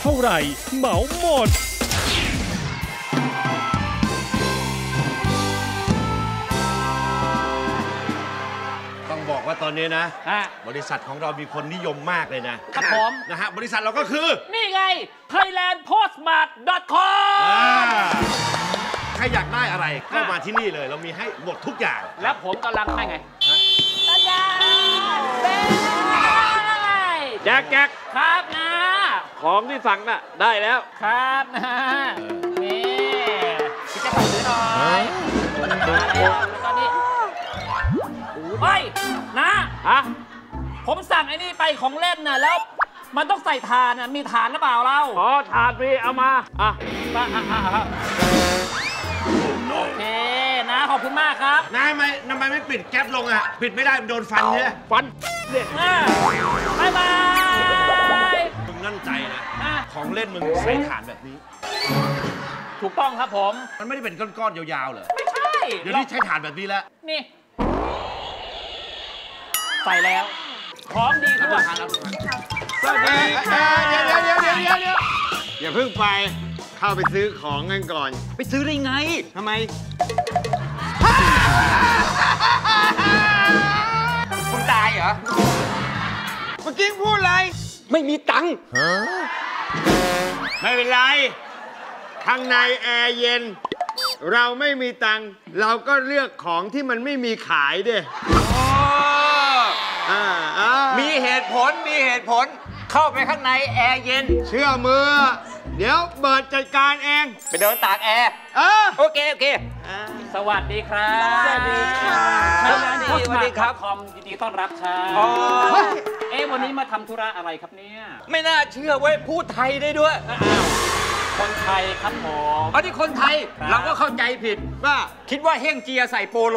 เท่าไหร่เหมาหมดต้องบอกว่าตอนนี้นะบริษัทของเรามีคนนิยมมากเลยนะครับผมนะฮะบริษัทเราก็คือนี่ไง thailandpostmart.com ใครอยากได้อะไรก็มาที่นี่เลยเรามีให้หมดทุกอย่างแล้วผมกำลังให้ไงแจ็คครับนะของที่สั่งน่ะได้แล้วครับนะนี่พี่จะซื้อหน่อยตอนนี้เฮ้ยนะผมสั่งไอ้นี่ไปของเล่นน่ะแล้วมันต้องใส่ถ่านน่ะมีถ่านหรือเปล่าเราอ๋อถ่านมีเอามาโอเคนะขอบคุณมากครับนายทำไมไม่ปิดแก๊ปลงอ่ะปิดไม่ได้มันโดนฟันใช่ไหมฟันเนี่ยบ๊ายบายมึงนั่นใจนะของเล่นมึงใส่ถ่านแบบนี้ถูกต้องครับผมมันไม่ได้เป็นก้อนๆยาวๆเหรอไม่ใช่เดี๋ยวนี้ใช้ถ่านแบบนี้แล้วนี่ใส่แล้วของดีทุกอย่างสวัสดีค่ะเดี๋ยวอย่าเพิ่งไปเข้าไปซื้อของกันก่อนไปซื้อได้ไงทำไมคุณตายเหรอเมื่อกี้พูดอะไรไม่มีตังค์ไม่เป็นไรข้างในแอร์เย็นเราไม่มีตังค์เราก็เลือกของที่มันไม่มีขายดิมีเหตุผลเข้าไปข้างในแอร์เย็นเชื่อมือเดี๋ยวเบิร์ดจัดการเองไปเดินตากแอร์โอเคสวัสดีครับสวัสดีค่ะสวัสดีครับคอมยินดีต้อนรับครับวันนี้มาทำธุระอะไรครับเนี่ยไม่น่าเชื่อเว้ยพูดไทยได้ด้วยคนไทยครับผมอันนี้คนไทยเราก็เข้าใจผิดว่าคิดว่าเฮ่งเจียใส่โปโล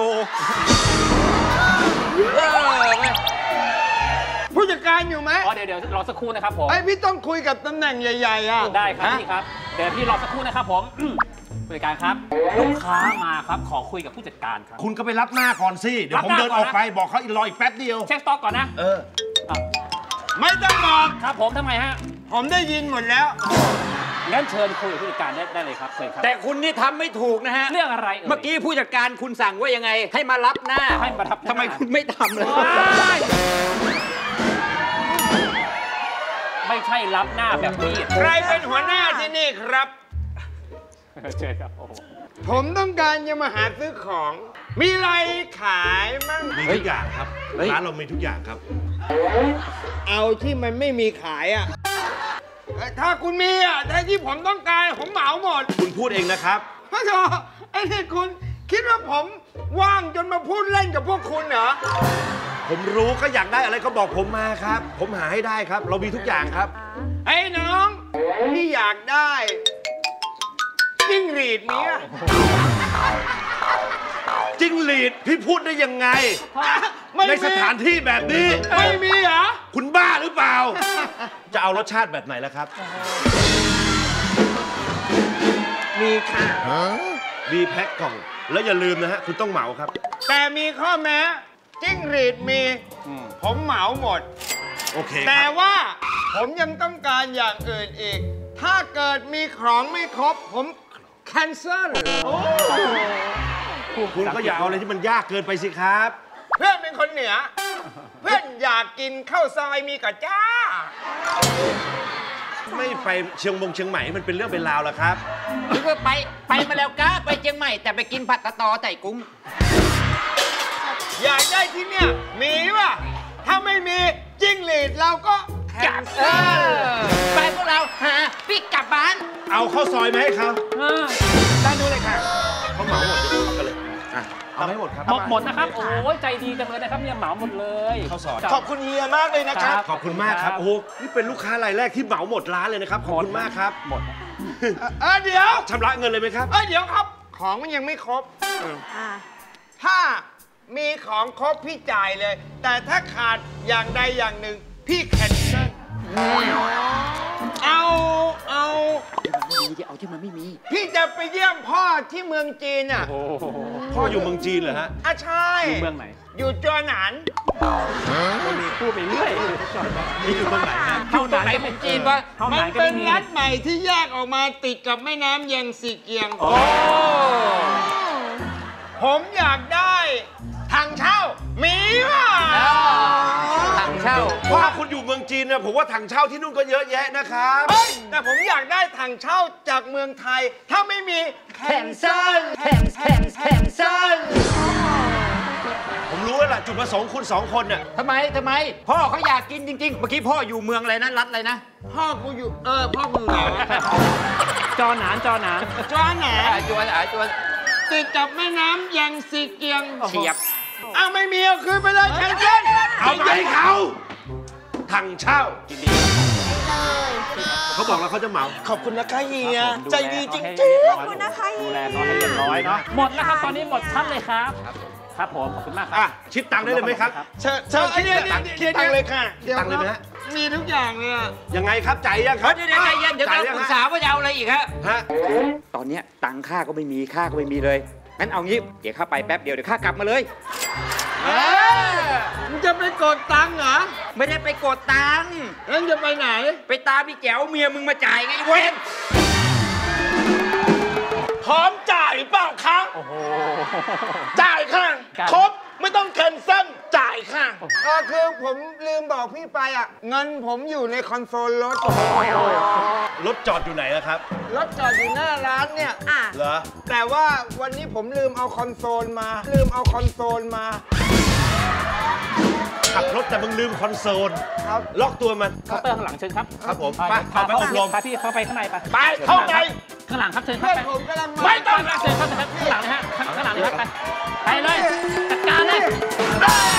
ผู้จัดการอยู่ไหมเดี๋ยวรอสักครู่นะครับผมพี่ต้องคุยกับตำแหน่งใหญ่ๆได้ครับพี่ครับเดี๋ยวพี่รอสักครู่นะครับผมผู้จัดการครับลูกค้ามาครับขอคุยกับผู้จัดการครับคุณก็ไปรับหน้าก่อนสิเดี๋ยวผมเดินออกไปบอกเขารออีกแป๊บเดียวเช็คสต็อกก่อนนะไม่ต้องบอกครับผมทำไมฮะผมได้ยินหมดแล้วงั้นเชิญคุยกับผู้จัดการได้เลยครับเชิญครับแต่คุณนี่ทำไม่ถูกนะฮะเรื่องอะไรเมื่อกี้ผู้จัดการคุณสั่งว่ายังไงให้มารับหน้าทำไมคุณไม่ทำเลยไม่ใช่รับหน้าแบบนี้ใครเป็นหัวหน้าที่นี่ครับเชิญครับผมต้องการจะมาหาซื้อของมีอะไรขายมั่งมีทุกอย่างครับร้านเรามีทุกอย่างครับเอาที่มันไม่มีขายถ้าคุณมีแต่ที่ผมต้องการผมเหมาหมดคุณพูดเองนะครับพ่อโธ่ไอ้นี่คุณคิดว่าผมว่างจนมาพูดเล่นกับพวกคุณเหรอผมรู้ก็อยากได้อะไรก็บอกผมมาครับผมหาให้ได้ครับเรามีทุกอย่างครับไอ้น้องพี่อยากได้จิ้งหรีดเนี้ยจิ้งหรีดพี่พูดได้ยังไงในสถานที่แบบนี้ไม่มีเหรอคุณบ้าหรือเปล่าจะเอารสชาติแบบไหนล่ะครับมีค่ะมีแพ็คกล่องแล้วอย่าลืมนะฮะคุณต้องเหมาครับแต่มีข้อแม้จิ้งหรีดมีผมเหมาหมดโอเคแต่ว่าผมยังต้องการอย่างอื่นอีกถ้าเกิดมีของไม่ครบผมแคนเซิลคุณก็อย่าเอาอะไรที่มันยากเกินไปสิครับเพื่อนเป็นคนเหนือเพื่อนอยากกินข้าวซอยมีกะจ้าไม่ไปเชียงใหม่มันเป็นเรื่องเป็นราวแล้วครับคือไปมาแล้วก้าไปเชียงใหม่แต่ไปกินผัดตะตอไต่กุ้งอยากได้ที่เนี่ยมีป่ะถ้าไม่มีจิ้งหรีดเราก็แคนเซิลไปพวกเราพี่กลับบ้านเอาข้าวซอยมาให้เขาด้านนู้นเลยค่ะเขาเหมาหมดเดี๋ยวเขากันเลยเอาให้หมดครับหมดนะครับโอ้ยใจดีจังเลยนะครับเนี่ยเหมาหมดเลยข้าวซอยขอบคุณเฮียมากเลยนะครับขอบคุณมากครับโอ้นี่เป็นลูกค้ารายแรกที่เหมาหมดร้านเลยนะครับขอบคุณมากครับหมดเดี๋ยวชำระเงินเลยไหมครับเดี๋ยวครับของมันยังไม่ครบถ้ามีของครบพี่จ่ายเลยแต่ถ้าขาดอย่างใดอย่างหนึ่งพี่แคนเซิลเอาที่มันไม่มีพี่จะไปเยี่ยมพ่อที่เมืองจีนอ่ะพ่ออยู่เมืองจีนเหรอฮะอ่ะใช่อยู่เมืองไหนอยู่จวนหนานพูดไปเรื่อยนี่อยู่เมืองไหนฮะอยู่ตรงไหนของจีนวะเท่ามัไหนก็เป็ไม่นมีรัฐใหม่ที่แยกออกมาติดกับแม่น้ำแยงซีเกียงโอ้ผมอยากได้ทางเช่า มีป่ะถังเช่าพ่อคุณอยู่เมืองจีนเนี่ยผมว่าถังเช่าที่นู่นก็เยอะแยะนะครับเฮ้ยแต่ผมอยากได้ทางเช่าจากเมืองไทย ถ้าไม่มีแคนเซิลแคนเซิลผมรู้แล้วล่ะจุดประสงค์คุณสองคนเนี่ยทำไม พ่อเขาอยากกินจริงๆ เมื่อกี้พ่ออยู่เมืองอะไรนะรัฐอะไรนะพ่อกูอยู่พ่อกูอยู่ไหนวะจอหนานจวนหนานจวนติดกับแม่น้ำแยงซีเกียงเฉียบอ้าวไม่มีเอาคืนไปเลยแคนเซิลเอาไปให้เขาถังเช่าเขาบอกแล้วเขาจะเหมาขอบคุณนะคะเฮียใจดีจริงขอบคุณนะคะดูแลเขาให้เรียบร้อยเนาะหมดแล้วครับตอนนี้หมดชั้นเลยครับ ครับผมขอบคุณมากคอ่ะรับชิดตังค์ได้เลยไหมครับๆเชิญคิดตังค์เลยค่ะตังค์เลยไหมฮะมีทุกอย่างเลยอะยังไงครับจ่ายยังครับเดี๋ยวใจเย็นเดี๋ยวเราปรึกษาว่าจะเอาอะไรอีกฮะฮะตอนเนี้ยตังค่าก็ไม่มีค่าก็ไม่มีเลย งั้นเอางี้ เดี๋ยวข้าไปแป๊บเดียวเดี๋ยวข้ากลับมาเลยมึงจะไปกดตังค์เหรอไม่ได้ไปกดตังค์แล้วจะไปไหนไปตามพี่แจ๋วเมียมึงมาจ่ายไงไอ้เว้นพร้อมจ่ายเปล่าคะจ่ายค่ะ ครบไม่ต้องแคนเซิลจ่ายค่ะคือผมลืมบอกพี่ไปอ่ะ เงินผมอยู่ในคอนโซลรถรถจอดอยู่ไหนอะครับรถจอดอยู่หน้าร้านเนี่ยเหรอแต่ว่าวันนี้ผมลืมเอาคอนโซลมาขับรถแต่มึงลืมคอนโซลครับล็อกตัวมันเคาน์เตอร์ข้างหลังเชิญครับครับผมไปเข้าไปอบรมพาพี่เข้าไปข้างในไปไปเข้าไปข้างหลังครับเชิญครัเพื่บอนผมกำลังมาไม่ต้องเชิญครับข้างหลังเลยฮะข้างหลังเลยครับไปเลยจัดการเลยบ้า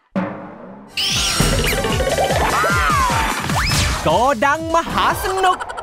โกดังมหาสนุก